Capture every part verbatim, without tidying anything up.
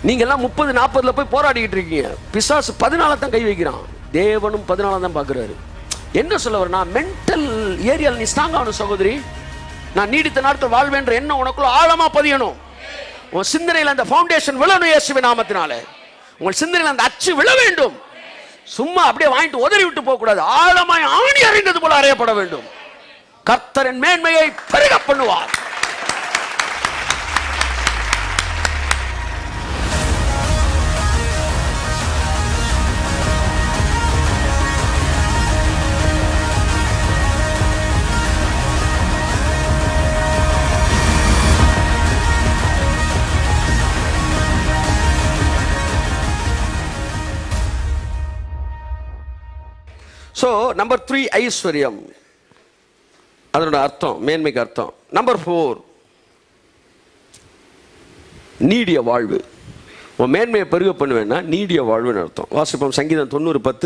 நீங்க எல்லாம் முப்பது நாற்பதுல போய் போராடிக்கிட்டு இருக்கீங்க. பிசாசு பதினால தான் கை வைக்கிறான், தேவனும் பதினால தான் பாக்குறாரு. என்ன சொல்ல வர, நான் மென்டல் ஏரியால நீ ஸ்ட்ராங் ஆகணும் சகோதரி. நான் நீடித்த நாட்கள் வாழ்வேன்ற எண்ணம் உனக்குள்ள ஆழமா பதியணும். உன் சிந்தனையில் அந்த ஃபவுண்டேஷன் விழணும் இயேசுவின் நாமத்தினால. உங்கள் சிந்தனையில் அந்த அச்சு விழ வேண்டும். சும்மா அப்படியே வாங்கிட்டு உதறி விட்டு போக கூடாது. ஆழமாய் ஆணி அறிந்தது போல அறியப்பட வேண்டும். கர்த்தரின் மேன்மையை பெருக பண்ணுவார். ஸோ நம்பர் த்ரீ ஐஸ்வர்யம், அதனோட அர்த்தம், மேன்மைக்கு அர்த்தம். நம்பர் ஃபோர் நீடிய வாழ்வு. உன் மேன்மையை பெருக பண்ணுவேன்னா நீடிய வாழ்வுன்னு அர்த்தம். வாசிப்போம் சங்கீதம் தொண்ணூறு பத்து.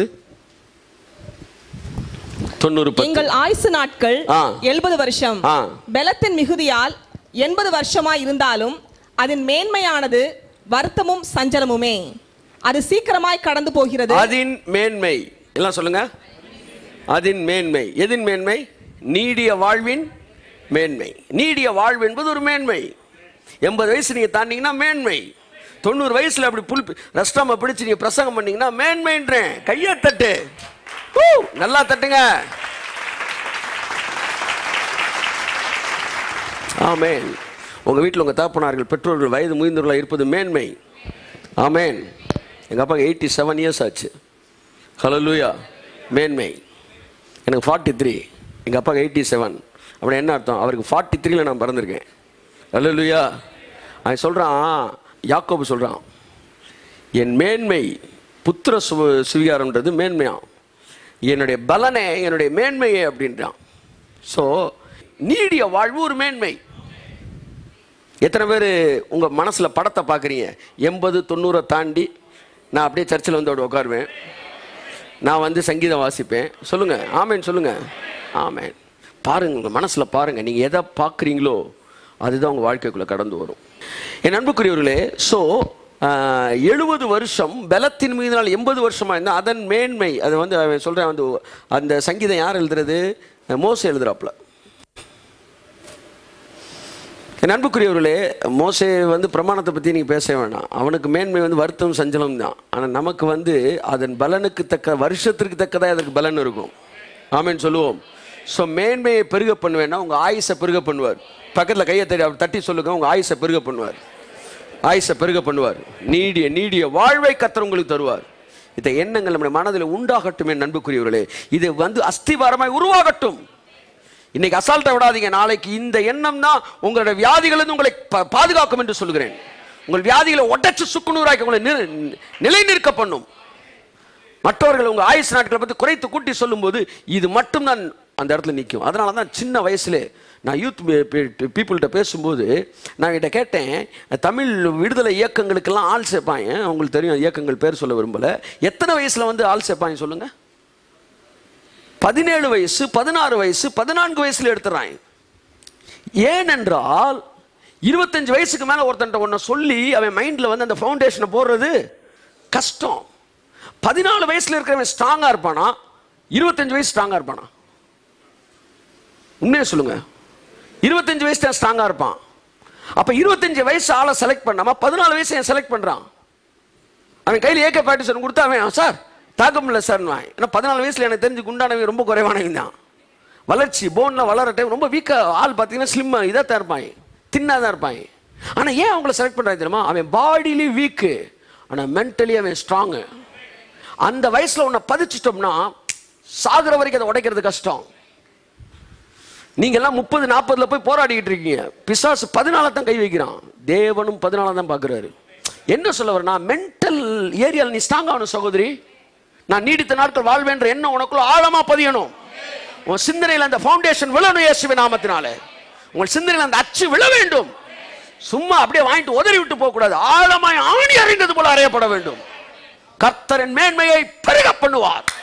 தொண்ணூறு பத்து. எங்கள் ஆயுசு நாட்கள் எழுபது வருஷம், பலத்தின் மிகுதியால் எண்பது வருஷமாய் இருந்தாலும் அதன் மேன்மையானது வருத்தமும் சஞ்சலமுமே. அது சீக்கிரமாய் கடந்து போகிறது. அதன் மேன்மை எல்லாம் சொல்லுங்க. அதன் மேன்மை. எதின் மேன்மை? நீடிய வாழ்வின் மேன்மை. நீடிய வாழ்வு என்பது ஒரு மேன்மை. எண்பது வயசு நீங்க தாண்டிங்கன்னா மேன்மை. தொண்ணூறு வயசுல அப்படி புல் ரஸ்டாம பிடிச்சு நீங்க பிரசங்கம் பண்ணீங்கன்னா மேன்மைன்றேன். கையை தட்டு, நல்லா தட்டுங்க. ஆமேன். உங்க வீட்டில் உங்க தாப்பனார்கள் பெற்றோர்கள் வயது முதிர்ந்தவர்களாக இருப்பது மேன்மை. ஆமேன். எங்க அப்பா எயிட்டி செவன் இயர்ஸ் ஆச்சு. ஹல்லேலூயா. மேன்மை. எனக்கு ஃபார்ட்டி த்ரீ, எங்கள் அப்பாவுக்கு எயிட்டி செவன். அப்படி என்ன அர்த்தம்? அவருக்கு ஃபார்ட்டி த்ரீல நான் பிறந்திருக்கேன். ஹல்லேலூயா. அவன் சொல்கிறான், யாக்கோபு சொல்கிறான், என் மேன்மை புத்திர சு சுவிகாரம்ன்றது மேன்மையாம், என்னுடைய பலனே என்னுடைய மேன்மையே அப்படின்றான். ஸோ நீடிய வாழ்வு ஒரு மேன்மை. எத்தனை பேர் உங்கள் மனசில் படத்தை பார்க்குறீங்க? எண்பது தொண்ணூறை தாண்டி நான் அப்படியே சர்ச்சில் வந்து உட்காருவேன், நான் வந்து சங்கீதம் வாசிப்பேன். சொல்லுங்க ஆமேன், சொல்லுங்க ஆமேன். பாருங்க, உங்கள் மனசில் பாருங்க, நீங்கள் எதை பார்க்குறீங்களோ அதுதான் உங்கள் வாழ்க்கைக்குள்ளே கடந்து வரும். என் அன்புக்குரியவர்களே, ஸோ எழுபது வருஷம் பலத்தின் மீது நாள் எண்பது வருஷமாக இருந்தால் அதன் மேன்மை. அதை வந்து சொல்கிறேன், வந்து அந்த சங்கீதம் யார் எழுதுறது? மோசே எழுதுறாப்புல. என் அன்புக்குரியவர்களே, மோசே வந்து பிரமாணத்தை பற்றி நீங்கள் பேச வேணாம். அவனுக்கு மேன்மை வந்து வருத்தம் சஞ்சலம் தான். ஆனால் நமக்கு வந்து அதன் பலனுக்கு தக்க, வருஷத்திற்கு தக்கதாக அதற்கு பலன் இருக்கும். ஆமேன்னு சொல்லுவோம். ஸோ மேன்மையை பெருக பண்ணுவேன்னா உங்கள் ஆயுசை பெருக பண்ணுவார். பக்கத்தில் கையை தட்டி அவர் தட்டி சொல்லுங்க, உங்கள் ஆயுசை பெருக பண்ணுவார். ஆயுசை பெருக பண்ணுவார். நீடிய நீடிய வாழ்வை கர்த்தர் உங்களுக்கு தருவார். இந்த எண்ணங்கள் நம்முடைய மனதில் உண்டாகட்டும். என் அன்புக்குரியவர்களே, இது வந்து அஸ்திவாரமாய் உருவாகட்டும். இன்னைக்கு அசால்ட்டை விடாதீங்க. நாளைக்கு இந்த எண்ணம் தான் உங்களுடைய வியாதிகள் உங்களை பாதுகாக்கும் என்று சொல்கிறேன். உங்கள் வியாதிகளை உடைச்சு சுக்குநூறாக்கி உங்களை நிலை நிற்க பண்ணும். மற்றவர்கள் உங்கள் ஆயுசு நாட்களை பற்றி குறைத்து கூட்டி சொல்லும்போது இது மட்டும் தான் அந்த இடத்துல நிற்கும். அதனால தான் சின்ன வயசுல நான் யூத் பீப்புள்கிட்ட பேசும்போது நான் கிட்ட கேட்டேன், தமிழ் விடுதலை இயக்கங்களுக்கெல்லாம் ஆள் சேர்ப்பாங்க. உங்களுக்கு தெரியும் இயக்கங்கள் பேர் சொல்ல விரும்பல. எத்தனை வயசுல வந்து ஆள் சேர்ப்பாங்க சொல்லுங்க? பதினேழு வயசு, பதினாறு வயசு, பதினான்கு வயசுல எடுத்துறாங்க. ஏனென்றால் இருபத்தஞ்சு வயசுக்கு மேல ஒருத்தன் ஒன்ன சொல்லி அவன் மைண்ட்ல வந்து அந்த ஃபவுண்டேஷனை போடுறது கஷ்டம். பதினாலு வயசுல இருக்கிறவன் ஸ்ட்ராங்கா இருப்பானா? இருபத்தஞ்சு வயசு ஸ்ட்ராங்கா இருப்பானா? உண்மையை சொல்லுங்க. இருபத்தஞ்சு வயசு தான் ஸ்ட்ராங்கா இருப்பான். அப்ப இருபத்தஞ்சு வயசு ஆளை செலக்ட் பண்ணாம பதினாலு வயசு செலக்ட் பண்றான். அவன் கையில் ஏகே பாட்டிஷன் கொடுத்தா அவன் சார் தாக்கம் இல்லை சார். ஏன்னா பதினாலு வயசுல எனக்கு தெரிஞ்சு குண்டானவங்க ரொம்ப குறைவானவங்க தான். வளர்ச்சி போன்ல வளர டைம் ரொம்ப வீக்கா ஆள் பார்த்தீங்கன்னா ஸ்லிம் இதாக தான் இருப்பாங்க, தின்னா தான் இருப்பாங்க. ஆனால் ஏன் அவங்கள செலக்ட் பண்ணுறாங்க தெரியுமா? அவன் பாடியிலே வீக்கு, ஆனால் மென்டலி அவன் ஸ்ட்ராங்கு. அந்த வயசுல உன்னை பதிச்சிட்டோம்னா சாகுற வரைக்கும் அதை உடைக்கிறது கஷ்டம். நீங்க எல்லாம் முப்பது நாற்பதுல போய் போராடிக்கிட்டு இருக்கீங்க. பிசாசு பதினால தான் கை வைக்கிறான், தேவனும் பதினால தான் பார்க்குறாரு. என்ன சொல்ல வர, நான் மென்டல் ஏரியாவில் நீ ஸ்ட்ராங் ஆகணும் சகோதரி. நான் நீடித்த நாட்கள் வாழ்வேன்ற எண்ணம் உனக்குள்ள ஆழமா பதியணும். உன் சிந்தனையில் அந்த ஃபவுண்டேஷன் விழணும் இயேசுவின் நாமத்தினால. உங்கள் சிந்தனையில் அந்த அச்சு விழ வேண்டும். சும்மா அப்படியே வாங்கிட்டு உதறி விட்டு போக கூடாது. ஆழமாய் ஆணி அறிந்தது போல அறியப்பட வேண்டும். கர்த்தரின் மேன்மையை பெருக பண்ணுவார்.